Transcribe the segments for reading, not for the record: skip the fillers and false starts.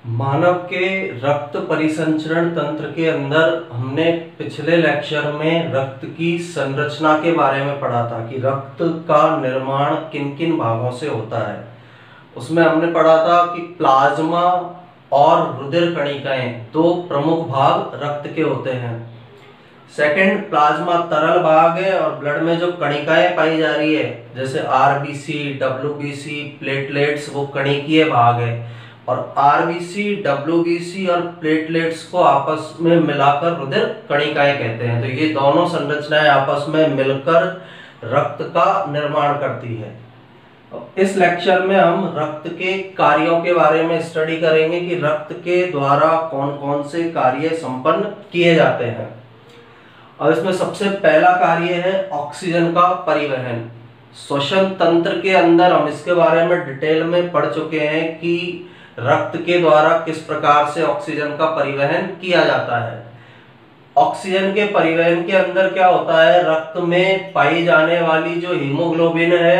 मानव के रक्त परिसंचरण तंत्र के अंदर हमने पिछले लेक्चर में रक्त की संरचना के बारे में पढ़ा था कि रक्त का निर्माण किन किन भागों से होता है। उसमें हमने पढ़ा था कि प्लाज्मा और रुधिर कणिकाएं दो प्रमुख भाग रक्त के होते हैं। सेकंड, प्लाज्मा तरल भाग है और ब्लड में जो कणिकाएं पाई जा रही है जैसे आरबीसी, डब्ल्यूबीसी, प्लेटलेट्स, वो कणिकीय भाग है। और आरबीसी, डब्ल्यूबीसी और प्लेटलेट्स को आपस में मिलाकर रुधिर कणिकाएं कहते हैं। तो ये दोनों संरचनाएं आपस में मिलकर रक्त का निर्माण करती है। इस लेक्चर में हम रक्त के कार्यों के बारे में स्टडी करेंगे कि रक्त के द्वारा कौन कौन से कार्य संपन्न किए जाते हैं। और इसमें सबसे पहला कार्य है ऑक्सीजन का परिवहन। श्वसन तंत्र के अंदर हम इसके बारे में डिटेल में पढ़ चुके हैं कि रक्त के द्वारा किस प्रकार से ऑक्सीजन का परिवहन किया जाता है। ऑक्सीजन के परिवहन के अंदर क्या होता है, रक्त में पाई जाने वाली जो हीमोग्लोबिन है,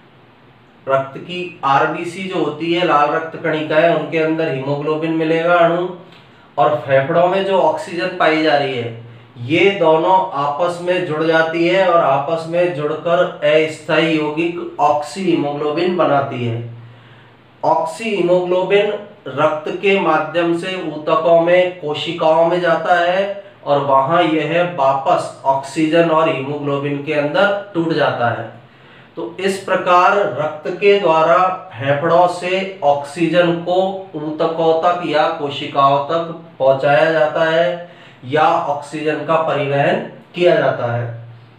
रक्त की आरबीसी जो होती है, लाल रक्त कणिका है, उनके अंदर हीमोग्लोबिन मिलेगा अणु, और फेफड़ों में जो ऑक्सीजन पाई जा रही है ये दोनों आपस में जुड़ जाती है और आपस में जुड़कर अस्थायी यौगिक ऑक्सी हीमोग्लोबिन बनाती है। ऑक्सी हीमोग्लोबिन रक्त के माध्यम से ऊतकों में, कोशिकाओं में जाता है और वहां यह वापस ऑक्सीजन और हीमोग्लोबिन के अंदर टूट जाता है। तो इस प्रकार रक्त के द्वारा फेफड़ों से ऑक्सीजन को ऊतकों तक या कोशिकाओं तक पहुंचाया जाता है या ऑक्सीजन का परिवहन किया जाता है।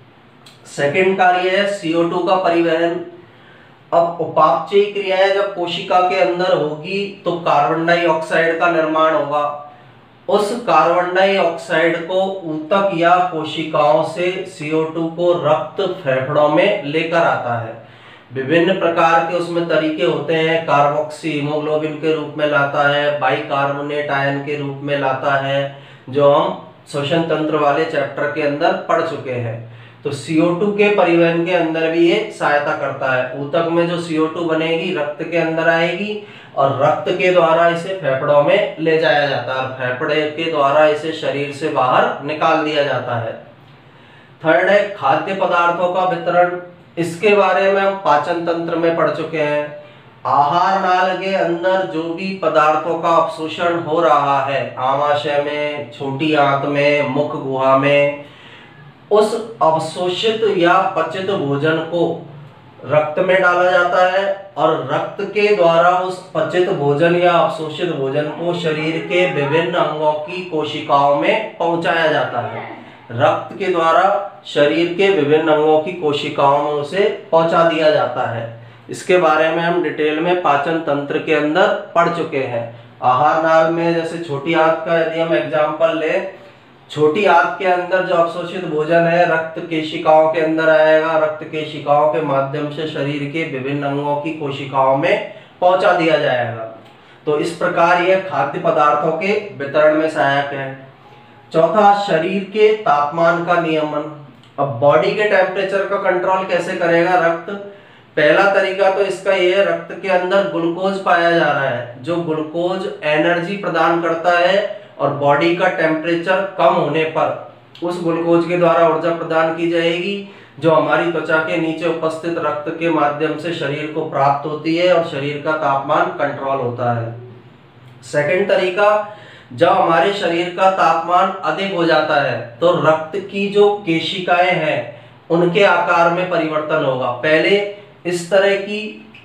सेकंड कार्य है CO2 का परिवहन। अब उपापचयी क्रियाएं जब कोशिका के अंदर होगी तो कार्बन डाइऑक्साइड का निर्माण होगा। उस कार्बन डाइऑक्साइड को ऊतक या कोशिकाओं से CO2 को रक्त फेफड़ों में लेकर आता है। विभिन्न प्रकार के उसमें तरीके होते हैं। कार्बोक्सी हीमोग्लोबिन के रूप में लाता है, बाइकार्बोनेट आयन के रूप में लाता है, जो हम श्वसन तंत्र वाले चैप्टर के अंदर पढ़ चुके हैं। तो CO2 के परिवहन के अंदर भी ये सहायता करता है। ऊतक में जो CO2 बनेगी रक्त के अंदर आएगी और रक्त के द्वारा इसे फेफड़ों में ले जाया जाता है और फेफड़े के द्वारा इसे शरीर से बाहर निकाल दिया जाता है। थर्ड है खाद्य पदार्थों का वितरण। इसके बारे में हम पाचन तंत्र में पढ़ चुके हैं। आहार नाल के अंदर जो भी पदार्थों का अवशोषण हो रहा है, आमाशय में, छोटी आंत में, मुख गुहा में, उस अवशोषित या पचित भोजन को रक्त में डाला जाता है और रक्त के द्वारा उस पचित भोजन या अवशोषित भोजन को शरीर के विभिन्न अंगों की कोशिकाओं में पहुंचाया जाता है। रक्त के द्वारा शरीर के विभिन्न अंगों की कोशिकाओं में उसे पहुंचा दिया जाता है। इसके बारे में हम डिटेल में पाचन तंत्र के अंदर पढ़ चुके हैं। आहार नाल में जैसे छोटी आंत का यदि हम एग्जाम्पल ले, छोटी आंत के अंदर जो अवशोषित भोजन है रक्त केशिकाओं के अंदर आएगा, रक्त केशिकाओं के माध्यम से शरीर के विभिन्न अंगों की कोशिकाओं में पहुंचा दिया जाएगा। तो इस प्रकार यह खाद्य पदार्थों के वितरण में सहायक है। चौथा, शरीर के तापमान का नियमन। अब बॉडी के टेम्परेचर का कंट्रोल कैसे करेगा रक्त? पहला तरीका तो इसका यह है, रक्त के अंदर ग्लूकोज पाया जा रहा है। जो ग्लूकोज एनर्जी प्रदान करता है और बॉडी का टेम्परेचर कम होने पर उस ग्लूकोज के द्वारा ऊर्जा प्रदान की जाएगी जो हमारी त्वचा के नीचे उपस्थित रक्त के माध्यम से शरीर को प्राप्त होती है और शरीर का तापमान कंट्रोल होता है। सेकंड तरीका, जब हमारे शरीर का तापमान अधिक हो जाता है तो रक्त की जो केशिकाएं हैं उनके आकार में परिवर्तन होगा। पहले इस तरह की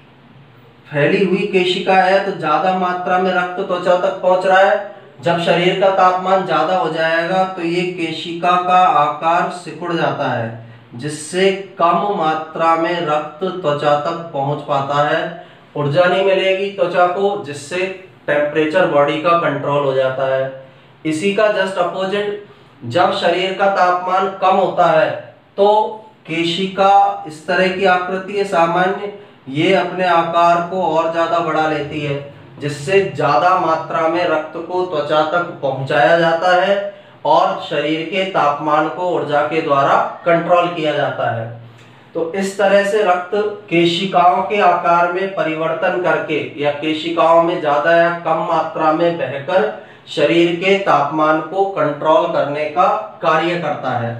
फैली हुई केशिका है तो ज्यादा मात्रा में रक्त त्वचा तक पहुंच रहा है। जब शरीर का तापमान ज्यादा हो जाएगा तो ये केशिका का आकार सिकुड़ जाता है जिससे कम मात्रा में रक्त त्वचा तक पहुंच पाता है। ऊर्जा नहीं मिलेगी त्वचा को, जिससे टेम्परेचर बॉडी का कंट्रोल हो जाता है। इसी का जस्ट अपोजिट, जब शरीर का तापमान कम होता है तो केशिका इस तरह की आकृति है सामान्य, ये अपने आकार को और ज्यादा बढ़ा लेती है जिससे ज्यादा मात्रा में रक्त को त्वचा तक पहुंचाया जाता है और शरीर के तापमान को ऊर्जा के द्वारा कंट्रोल किया जाता है। तो इस तरह से रक्त केशिकाओं के आकार में परिवर्तन करके या केशिकाओं में ज्यादा या कम मात्रा में बहकर शरीर के तापमान को कंट्रोल करने का कार्य करता है।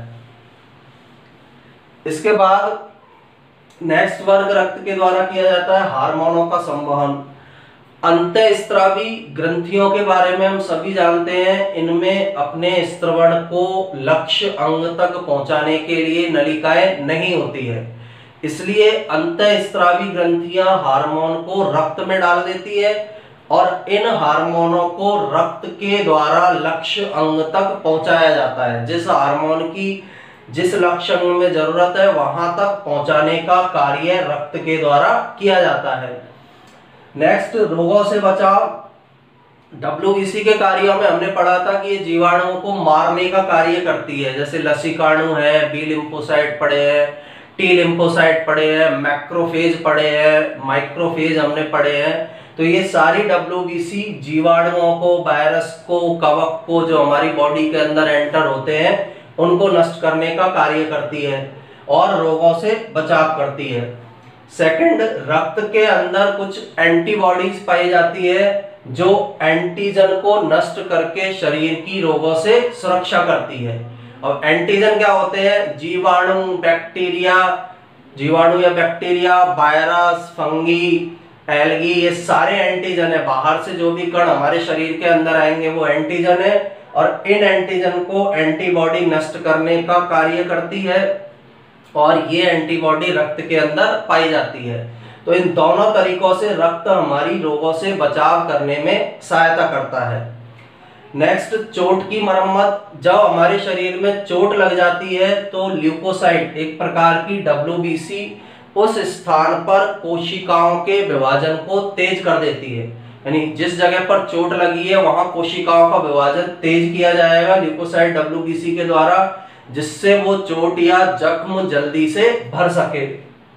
इसके बाद नेक्स्ट वर्ग रक्त के द्वारा किया जाता है हार्मोनों का संवहन। अंतःस्रावी ग्रंथियों के बारे में हम सभी जानते हैं, इनमें अपने स्त्रवण को लक्ष्य अंग तक पहुंचाने के लिए नलिकाएं नहीं होती है, इसलिए अंतःस्रावी ग्रंथियां हार्मोन को रक्त में डाल देती है और इन हार्मोनों को रक्त के द्वारा लक्ष्य अंग तक पहुंचाया जाता है। जिस हार्मोन की जिस लक्ष्य अंग में जरूरत है वहां तक पहुंचाने का कार्य रक्त के द्वारा किया जाता है। नेक्स्ट, रोगों से बचाव। WBC के कार्यों में हमने पढ़ा था कि ये जीवाणुओं को मारने का कार्य करती है, जैसे लसीकाणु है, बी लिम्फोसाइट पड़े हैं, टी लिम्फोसाइट पड़े हैं, मैक्रोफेज पड़े हैं, माइक्रोफेज हमने पढ़े हैं। तो ये सारी WBC जीवाणुओं को, वायरस को, कवक को जो हमारी बॉडी के अंदर एंटर होते हैं उनको नष्ट करने का कार्य करती है और रोगों से बचाव करती है। सेकंड, रक्त के अंदर कुछ एंटीबॉडीज पाई जाती है जो एंटीजन को नष्ट करके शरीर की रोगों से सुरक्षा करती है। और एंटीजन क्या होते हैं? जीवाणु या बैक्टीरिया, वायरस, फंगी, एल्गी, ये सारे एंटीजन है। बाहर से जो भी कण हमारे शरीर के अंदर आएंगे वो एंटीजन है और इन एंटीजन को एंटीबॉडी नष्ट करने का कार्य करती है और ये एंटीबॉडी रक्त के अंदर पाई जाती है। तो इन दोनों तरीकों से रक्त हमारी रोगों से बचाव करने में सहायता करता है। नेक्स्ट, चोट की मरम्मत। जब हमारे शरीर में चोट लग जाती है तो ल्यूकोसाइट, एक प्रकार की WBC, उस स्थान पर कोशिकाओं के विभाजन को तेज कर देती है। यानी जिस जगह पर चोट लगी है वहां कोशिकाओं का विभाजन तेज किया जाएगा ल्यूकोसाइट WBC के द्वारा, जिससे वो चोट या जख्म जल्दी से भर सके।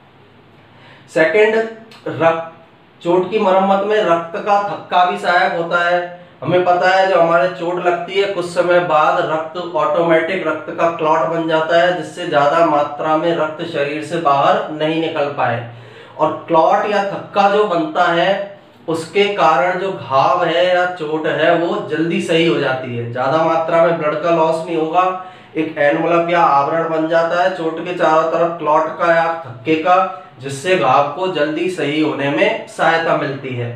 सेकंड, रक्त चोट की मरम्मत में रक्त का थक्का भी सहायक होता है। हमें पता है जब हमारे चोट लगती है कुछ समय बाद रक्त ऑटोमेटिक रक्त का क्लॉट बन जाता है, जिससे ज्यादा मात्रा में रक्त शरीर से बाहर नहीं निकल पाए। और क्लॉट या थक्का जो बनता है उसके कारण जो घाव है या चोट है वो जल्दी सही हो जाती है, ज्यादा मात्रा में ब्लड का लॉस नहीं होगा, एक एनवलप या आवरण बन जाता है चोट के चारों तरफ क्लॉट का या थक्के का, जिससे घाव को जल्दी सही होने में सहायता मिलती है।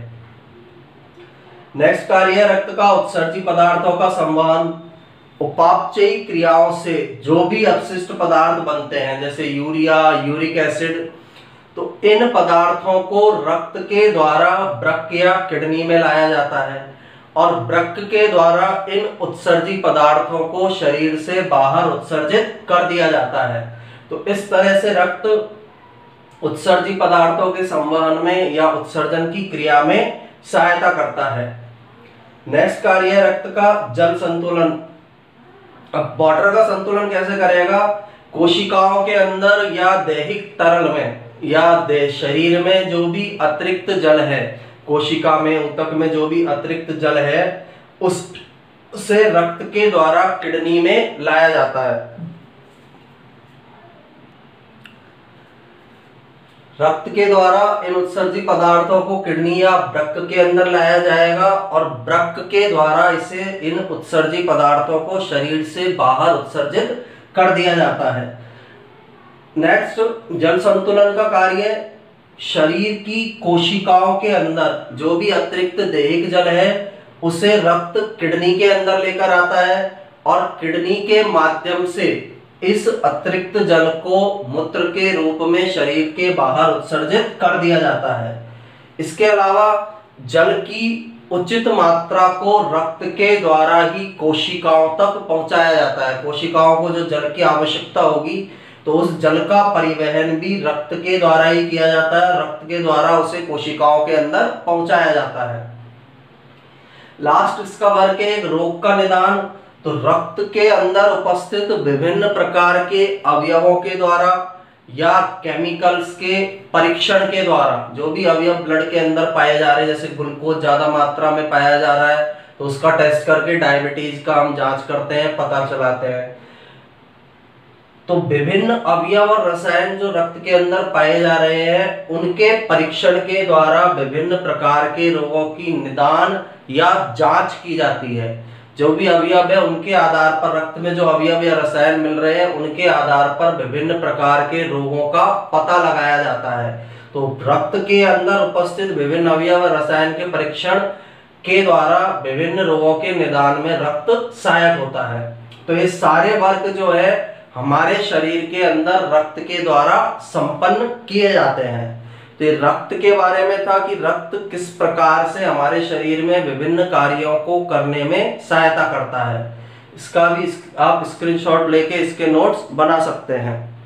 नेक्स्ट कार्य, रक्त का उत्सर्जी पदार्थों का संवहन। उपापचयी क्रियाओं से जो भी अपशिष्ट पदार्थ बनते हैं जैसे यूरिया, यूरिक एसिड, तो इन पदार्थों को रक्त के द्वारा वृक्क या किडनी में लाया जाता है और वृक्क के द्वारा इन उत्सर्जी पदार्थों को शरीर से बाहर उत्सर्जित कर दिया जाता है। तो इस तरह से रक्त उत्सर्जी पदार्थों के संवहन में या उत्सर्जन की क्रिया में सहायता करता है। नेक्स्ट कार्य है रक्त का जल संतुलन। अब वाटर का संतुलन कैसे करेगा? कोशिकाओं के अंदर या दैहिक तरल में या शरीर में जो भी अतिरिक्त जल है, कोशिका में, ऊतक में जो भी अतिरिक्त जल है उससे रक्त के द्वारा किडनी में लाया जाता है। रक्त के द्वारा इन उत्सर्जी पदार्थों को किडनी या वृक्क के अंदर लाया जाएगा और वृक्क के द्वारा इसे इन उत्सर्जी पदार्थों को शरीर से बाहर उत्सर्जित कर दिया जाता है। नेक्स्ट, जल संतुलन का कार्य। शरीर की कोशिकाओं के अंदर जो भी अतिरिक्त दैहिक जल है उसे रक्त किडनी के अंदर लेकर आता है और किडनी के माध्यम से इस अतिरिक्त जल को मूत्र के रूप में शरीर के बाहर उत्सर्जित कर दिया जाता है। इसके अलावा जल की उचित मात्रा को रक्त के द्वारा ही कोशिकाओं तक पहुंचाया जाता है। कोशिकाओं को जो जल की आवश्यकता होगी तो उस जल का परिवहन भी रक्त के द्वारा ही किया जाता है, रक्त के द्वारा उसे कोशिकाओं के अंदर पहुंचाया जाता है। लास्ट इसका वर्ग है एक रोग का निदान। तो रक्त के अंदर उपस्थित विभिन्न प्रकार के अवयवों के द्वारा या केमिकल्स के परीक्षण के द्वारा, जो भी अवयव ब्लड के अंदर पाए जा रहे हैं, जैसे ग्लूकोज ज्यादा मात्रा में पाया जा रहा है तो उसका टेस्ट करके डायबिटीज का हम जांच करते हैं, पता चलाते हैं। तो विभिन्न अवयव और रसायन जो रक्त के अंदर पाए जा रहे हैं, उनके परीक्षण के द्वारा विभिन्न प्रकार के रोगों की निदान या जांच की जाती है। जो भी अवयव है उनके आधार पर, रक्त में जो अवयव या रसायन मिल रहे हैं उनके आधार पर विभिन्न प्रकार के रोगों का पता लगाया जाता है। तो रक्त के अंदर उपस्थित विभिन्न अवयव और रसायन के परीक्षण के द्वारा विभिन्न रोगों के निदान में रक्त सहायक होता है। तो ये सारे वर्ग जो है हमारे शरीर के अंदर रक्त के द्वारा संपन्न किए जाते हैं। तो ये रक्त के बारे में था कि रक्त किस प्रकार से हमारे शरीर में विभिन्न कार्यों को करने में सहायता करता है। इसका भी आप स्क्रीनशॉट लेके इसके नोट्स बना सकते हैं।